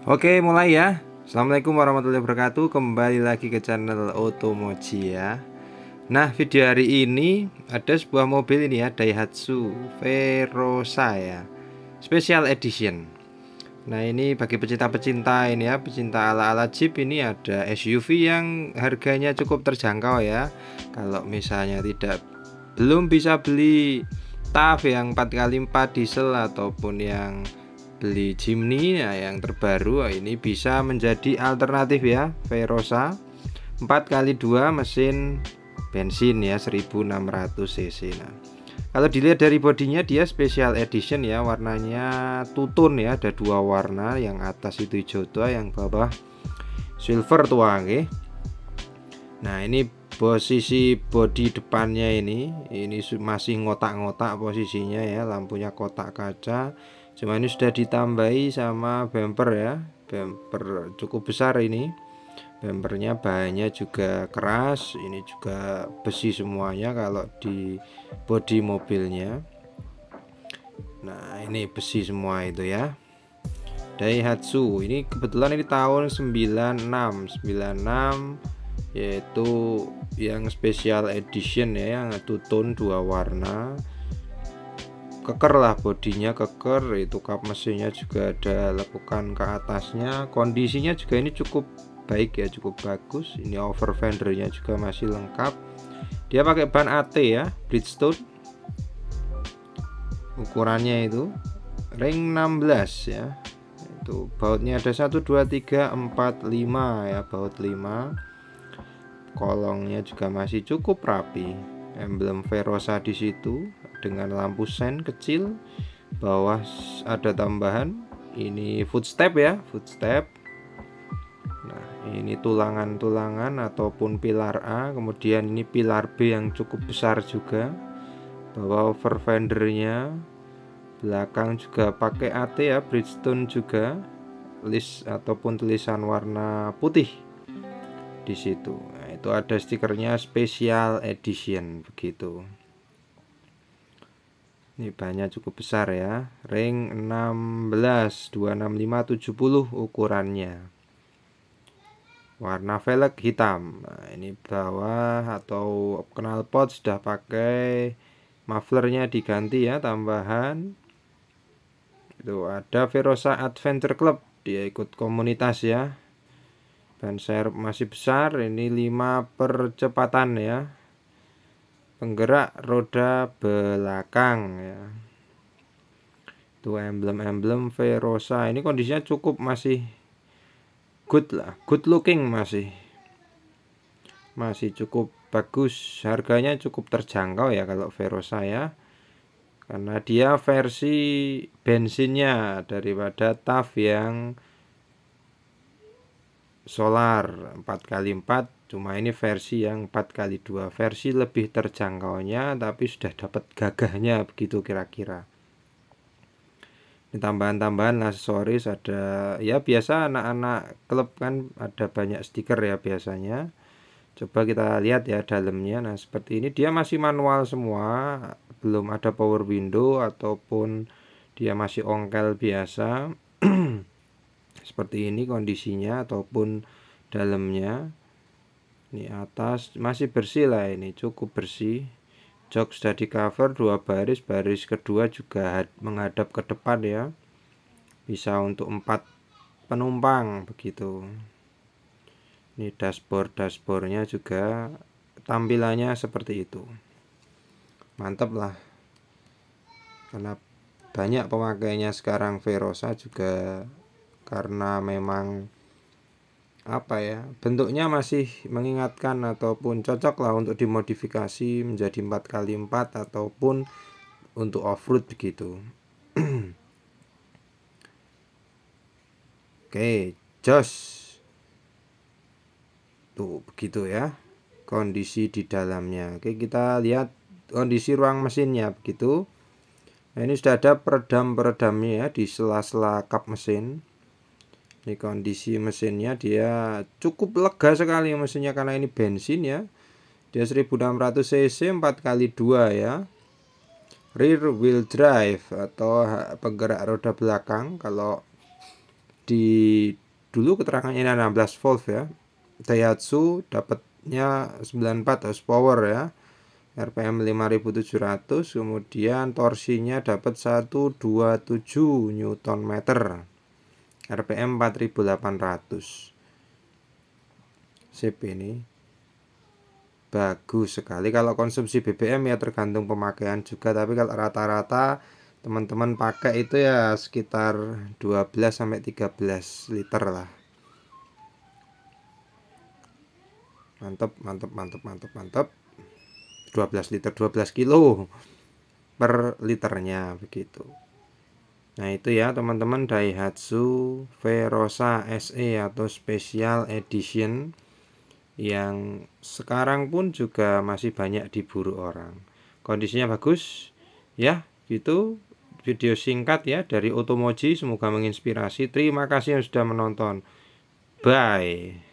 Oke, mulai ya. Assalamualaikum warahmatullahi wabarakatuh. Kembali lagi ke channel Otomoji ya. Nah, video hari ini ada sebuah mobil ini ya, Daihatsu Verosa ya, Special Edition. Nah, ini bagi pecinta-pecinta ini ya, pecinta ala-ala Jeep, ini ada SUV yang harganya cukup terjangkau ya. Kalau misalnya belum bisa beli TAF yang 4x4 diesel ataupun yang beli Jimny ya, yang terbaru ini bisa menjadi alternatif ya. Verosa 4x2 mesin bensin ya, 1600 cc. Nah, kalau dilihat dari bodinya, dia special edition ya, warnanya tutun ya, ada dua warna, yang atas itu hijau tua, yang bawah silver tua okay. Nah, ini posisi bodi depannya ini masih ngotak-ngotak posisinya ya, lampunya kotak kaca. Cuma ini sudah ditambahi sama bumper ya, bumper cukup besar ini. Bumpernya bahannya juga keras, ini juga besi semuanya kalau di bodi mobilnya. Nah, ini besi semua itu ya. Daihatsu ini kebetulan ini tahun 96 yaitu yang special edition ya, yang two-tone dua warna. Keker lah bodinya, keker, itu kap mesinnya juga ada lekukan ke atasnya. Kondisinya juga ini cukup baik ya, cukup bagus. Ini over fendernya juga masih lengkap. Dia pakai ban AT ya, Bridgestone. Ukurannya itu ring 16 ya. Itu bautnya ada 1 2 3 4 5 ya, baut 5. Kolongnya juga masih cukup rapi. Emblem Verosa di situ dengan lampu sen kecil. Bawah ada tambahan ini footstep ya, footstep. Nah, ini tulangan-tulangan ataupun pilar A, kemudian ini pilar B yang cukup besar juga. Bawah over fendernya, belakang juga pakai AT ya, Bridgestone juga, list ataupun tulisan warna putih di situ. Nah, itu ada stikernya special edition begitu. Ini bannya cukup besar ya, ring 16 265 70 ukurannya. Warna velg hitam. Nah, ini bawah atau knalpot sudah pakai mufflernya diganti ya, tambahan. Itu ada Verosa Adventure Club, dia ikut komunitas ya. Ban serep masih besar, ini 5 percepatan ya. Penggerak roda belakang ya. Itu emblem-emblem Verosa. Ini kondisinya cukup masih good lah, good looking, masih cukup bagus. Harganya cukup terjangkau ya kalau Verosa ya, karena dia versi bensinnya daripada TAF yang solar 4x4. Cuma ini versi yang 4x2, versi lebih terjangkaunya, tapi sudah dapat gagahnya begitu kira-kira. Ini tambahan-tambahan aksesoris ada ya, biasa anak-anak klub kan ada banyak stiker ya biasanya. Coba kita lihat ya dalamnya. Nah, seperti ini dia masih manual semua, belum ada power window ataupun dia masih ongkel biasa. Seperti ini kondisinya ataupun dalamnya. Ini atas masih bersih lah, ini cukup bersih. Jok sudah di cover 2 baris, baris kedua juga menghadap ke depan ya, bisa untuk 4 penumpang begitu. Ini dashboardnya juga tampilannya seperti itu, mantap lah, karena banyak pemakainya sekarang Verosa juga, karena memang apa ya, bentuknya masih mengingatkan ataupun cocok lah untuk dimodifikasi menjadi 4x4 ataupun untuk off-road begitu. Oke, jos tuh begitu ya kondisi di dalamnya. Oke, kita lihat kondisi ruang mesinnya begitu. Nah, ini sudah ada peredam-peredamnya ya di sela-sela kap mesin. Ini kondisi mesinnya, dia cukup lega sekali mesinnya karena ini bensin ya. Dia 1600 cc 4x2 ya. Rear wheel drive atau penggerak roda belakang. Kalau di dulu keterangannya 16 volt ya. Daihatsu dapatnya 94 horsepower ya. RPM 5700, kemudian torsinya dapat 127 Newton meter. RPM 4800. Sip, ini bagus sekali. Kalau konsumsi BBM ya tergantung pemakaian juga, tapi kalau rata-rata teman-teman pakai itu ya sekitar 12 sampai 13 liter lah. Mantap, mantap, mantap, mantap, mantap. 12 liter, 12 kilo per liternya begitu. Nah itu ya teman-teman, Daihatsu Verosa SE atau Special Edition yang sekarang pun juga masih banyak diburu orang. Kondisinya bagus ya. Gitu video singkat ya dari Otomoji, semoga menginspirasi. Terima kasih yang sudah menonton. Bye.